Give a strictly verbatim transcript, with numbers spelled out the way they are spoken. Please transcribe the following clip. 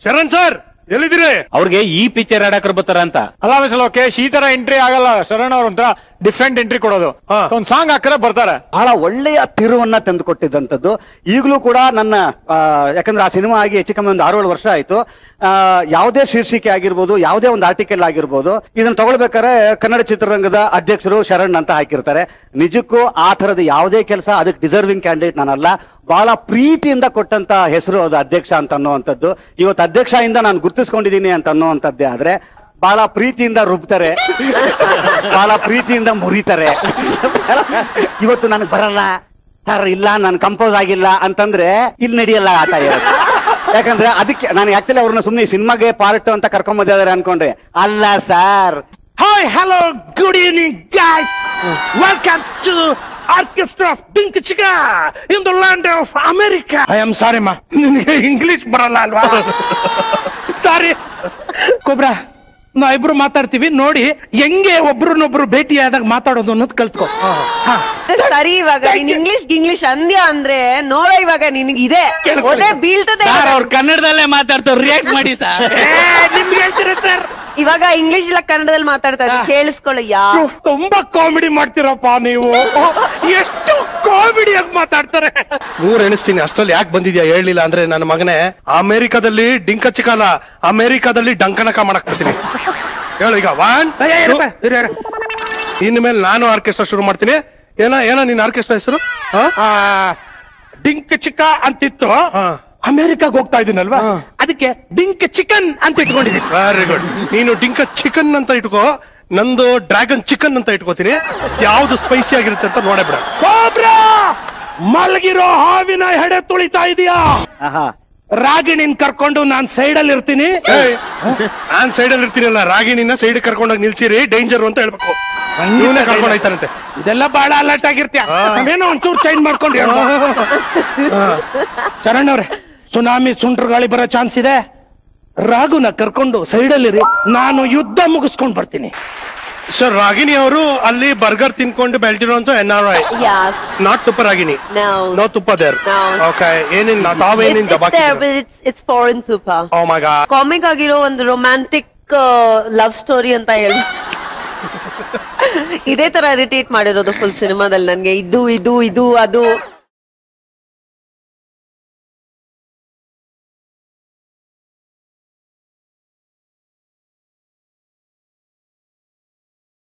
Sharan sir ಎಲ್ಲಿದ್ದೀರಿ? ಅವ್ರಿಗೆ ಈ ಪಿಕ್ಚರ್ ಆಡಕ್ರ ಬರ್ತಾರ ಅಂತ. ಅಲ್ಲ ಮಿಸ್ಟರ್ ಲೋಕೇಶ್, ಈ ತರ ಎಂಟ್ರಿ ಆಗಲ್ಲ. ಶರಣ್ ಅವ್ರ ಒಂಥರ ಡಿಫ್ರೆಂಟ್ ಎಂಟ್ರಿ ಕೊಡೋದು. ಒಂದ್ ಸಾಂಗ್ ಹಾಕಿದ್ರೆ ಬರ್ತಾರೆ. ಬಹಳ ಒಳ್ಳೆಯ ತಿರುವನ್ನ ತಂದು ಕೊಟ್ಟಿದ್ದಂಥದ್ದು. ಈಗಲೂ ಕೂಡ ನನ್ನ ಯಾಕಂದ್ರೆ ಆ ಸಿನಿಮಾ ಆಗಿ ಹೆಚ್ಚು ಕಮ್ಮಿ ಒಂದು ಆರು ಏಳು ವರ್ಷ ಆಯ್ತು. ಆ ಯಾವುದೇ ಶೀರ್ಷಿಕೆ ಆಗಿರ್ಬೋದು, ಯಾವುದೇ ಒಂದು ಆರ್ಟಿಕಲ್ ಆಗಿರ್ಬೋದು, ಇದನ್ನ ತಗೊಳ್ಬೇಕಾದ್ರೆ ಕನ್ನಡ ಚಿತ್ರರಂಗದ ಅಧ್ಯಕ್ಷರು ಶರಣ್ ಅಂತ ಹಾಕಿರ್ತಾರೆ. ನಿಜಕ್ಕೂ ಆ ತರದ ಯಾವುದೇ ಕೆಲಸ ಅದಕ್ಕೆ ಡಿಸರ್ವಿಂಗ್ ಕ್ಯಾಂಡಿಡೇಟ್ ನಾನಲ್ಲ. ಬಹಳ ಪ್ರೀತಿಯಿಂದ ಕೊಟ್ಟಂತ ಹೆಸರು ಅದು ಅಧ್ಯಕ್ಷ ಅಂತ ಅನ್ನುವಂಥದ್ದು. ಇವತ್ತು ಅಧ್ಯಕ್ಷ ಇಂದ ನಾನು ಗುರ್ತಿಸ್ಕೊಂಡಿದ್ದೀನಿ ಅಂತ ಅನ್ನುವಂಥದ್ದೇ ಆದ್ರೆ ಬಹಳ ಪ್ರೀತಿಯಿಂದ ರುಬ್ತಾರೆ, ಬಹಳ ಪ್ರೀತಿಯಿಂದ ಮುರಿತಾರೆ. ಇವತ್ತು ನನಗೆ ಬರಲ್ಲ ಸರ್, ಇಲ್ಲ ನಾನು ಕಂಪೋಸ್ ಆಗಿಲ್ಲ ಅಂತಂದ್ರೆ ಇಲ್ಲಿ ನಡೆಯಲ್ಲ ಆಟ ಇರೋದು. ಯಾಕಂದ್ರೆ ಅದಕ್ಕೆ ನಾನು ಆಕ್ಚುಲಿ ಅವ್ರನ್ನ ಸುಮ್ಮನೆ ಸಿನಿಮಾಗೆ ಪಾರ್ಟ್ ಅಂತ ಕರ್ಕೊಂಡ್ ಬಂದಿದ್ದಾರೆ ಅನ್ಕೊಂಡ್ರೆ ಅಲ್ಲ sir. Hi hello good evening guys, welcome to orchestra of pink chika in the land of America. I am sorry ಮಾ, ನಿನಗೆ ಇಂಗ್ಲಿಷ್ ಬರಲ್ಲ ಅಲ್ವಾ? ಸಾರಿ ಕೊಬ್ರಾ, ನಾವ್ ಇಬ್ರು ಮಾತಾಡ್ತೀವಿ ನೋಡಿ, ಹೆಂಗೆ ಒಬ್ರನ್ನೊಬ್ರು ಭೇಟಿ ಆದಾಗ ಮಾತಾಡೋದು ಅನ್ನೋದು ಕಲ್ತ್ಕೊ. ಸರಿ, ಇವಾಗ ನೀನ್ ಇಂಗ್ಲಿಷ್ ಇಂಗ್ಲಿಷ್ ಅಂದ್ಯ ಅಂದ್ರೆ ನೋಡ, ಇವಾಗ ನಿನ್ಗೆ ಇದೆ ಓದೇ ಬೀಳ್ತದೆ. ಅವ್ರು ಕನ್ನಡದಲ್ಲೇ ಮಾತಾಡ್ತಾರೆ, ರಿಯಾಕ್ಟ್ ಮಾಡಿ ಸರ್. ನಿಮ್ಗೆ ಹೇಳ್ತೀರಾ ಸರ್? ಇವಾಗ ಇಂಗ್ಲಿಷ್ ಇಲ್ಲ ಕನ್ನಡದಲ್ಲಿ ಮಾತಾಡ್ತಾ ಇದ್ದಾರೆ, ಕೇಳಿಸ್ಕೊಳ್ಳಯ್ಯ. ತುಂಬಾ ಕಾಮಿಡಿ ಮಾಡ್ತೀರಪ್ಪ ನೀವು, ಎಷ್ಟು ಕಾಮಿಡಿಯಾಗಿ ಮಾತಾಡ್ತಾರೆ. ಮೂರ್ ಎಣಿಸ್ತೀನಿ, ಅಷ್ಟ್ರಲ್ಲಿ ಯಾಕೆ ಬಂದಿದ್ಯಾ ಹೇಳಲಿಲ್ಲ ಅಂದ್ರೆ ನನ್ನ ಮಗನೇ ಅಮೆರಿಕಾದಲ್ಲಿ ಡಿಂಕ ಚಿಕಾಲ, ಅಮೆರಿಕಾದಲ್ಲಿ ಡಂಕನಕ ಮಾಡಕ್ ಬರ್ತೀನಿ. ಹೇಳು ಈಗ. ಒನ್ ಇನ್ಮೇಲೆ ನಾನು ಆರ್ಕೆಸ್ಟ್ರಾ ಶುರು ಮಾಡ್ತೀನಿ. ಏನ ಏನ ನಿನ್ನ ಆರ್ಕೆಸ್ಟ್ರಾ ಹೆಸರು? ಡಿಂಕ್ ಚಿಕ್ಕ ಅಂತಿತ್ತು, ಅಮೆರಿಕಾಗ್ ಹೋಗ್ತಾ ಇದೀನಲ್ವಾ, ಅದಕ್ಕೆ ಡಿಂಕ್ ಚಿಕನ್ ಅಂತ ಇಟ್ಕೊಂಡಿದ್ದೀನಿ. Very good. ನೀನು ಡಿಂಕ ಚಿಕನ್ ಅಂತ ಇಟ್ಕೋ, ನಂದು ಡ್ರ್ಯಾಗನ್ ಚಿಕನ್ ಅಂತ ಇಟ್ಕೋತೀನಿ. ಯಾವ್ದು ಸ್ಪೈಸಿ ಆಗಿರುತ್ತೆ ಅಂತ ನೋಡೇ ಬಿಡ. ಮಲಗಿರೋ ಹಾವಿನ ಹೆಡೆ ತುಳಿತಾ ಇದೀಯಾ? ರಾಗಿಣಿನ್ ಕರ್ಕೊಂಡು ನಾನ್ ಸೈಡ್ ಅಲ್ಲಿ ಇರ್ತೀನಿ. ನಾನ್ ಸೈಡ್ ಅಲ್ಲಿ ಇರ್ತೀನಲ್ಲ, ರಾಗಿಣಿನ ಸೈಡ್ ಕರ್ಕೊಂಡೋಗಿ ನಿಲ್ಸಿರಿ, ಡೇಂಜರ್ ಅಂತ ಹೇಳ್ಬೇಕು. ಇವನೇ ಕರ್ಕೊಂಡು ಹೋಯ್ತಾರಂತೆ. ಇದೆಲ್ಲ ಬಹಳ ಅಲರ್ಟ್ ಆಗಿರ್ತೀಯ, ನಾವೇನೋ ಒಂಚೂರು ಚೇಂಜ್ ಮಾಡ್ಕೊಂಡು. ಚರಣ್ ಅವ್ರೆ, ಸುನಾಮಿ ಸುಂಟ್ರ ಗಾಳಿ ಬರೋ ಚಾನ್ಸ್ ಇದೆ. ರಾಗುನ ಕರ್ಕೊಂಡು ಸೈಡಲ್ಲಿರಿ, ನಾನು ಯುದ್ಧ ಮುಗಿಸ್ಕೊಂಡ್ ಬರ್ತೀನಿ. ಸರ್, ರಾಗಿಣಿ ಅವರು ಅಲ್ಲಿ ಬರ್ಗರ್ ತಿನ್ಕೊಂಡು ಬೆಳೆದಿರುವಂತ N R I, not tuppa Ragini. No tuppa there. Okay, ಏನಿಲ್ಲ ತಾವೇನಿಂದ ಇಟ್ಸ್ ಫಾರಿನ್ ತುಪ್ಪ. ಓ ಮೈ ಗಾಡ್. ಕಾಮಿಕ್ ಆಗಿರೋ ಒಂದು ರೊಮ್ಯಾಂಟಿಕ್ ಲವ್ ಸ್ಟೋರಿ ಅಂತ ಹೇಳಿ ಇದೇ ತರ ಇರಿಟೇಟ್ ಮಾಡಿರೋದು ಫುಲ್ ಸಿನಿಮಾದಲ್ಲಿ ನನ್ಗೆ. ಇದು ಇದು ಇದು ಅದು